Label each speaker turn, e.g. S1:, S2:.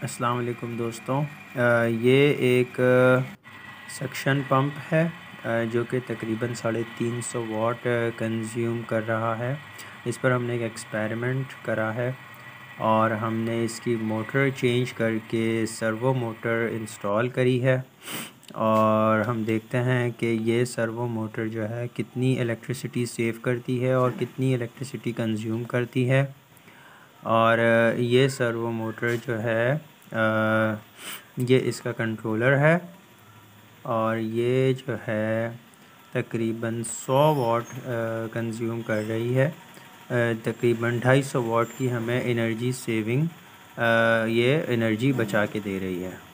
S1: अस्सलाम वालेकुम दोस्तों। ये एक सक्शन पंप है जो कि तकरीबन 350 वाट कंज्यूम कर रहा है। इस पर हमने एक एक्सपेरिमेंट करा है और हमने इसकी मोटर चेंज करके सर्वो मोटर इंस्टॉल करी है और हम देखते हैं कि ये सर्वो मोटर जो है कितनी इलेक्ट्रिसिटी सेव करती है और कितनी इलेक्ट्रिसिटी कंज्यूम करती है। और ये सर्वो मोटर जो है ये इसका कंट्रोलर है और ये जो है तकरीबन 100 वाट कंज्यूम कर रही है। तकरीबन 250 वाट की हमें एनर्जी सेविंग ये एनर्जी बचा के दे रही है।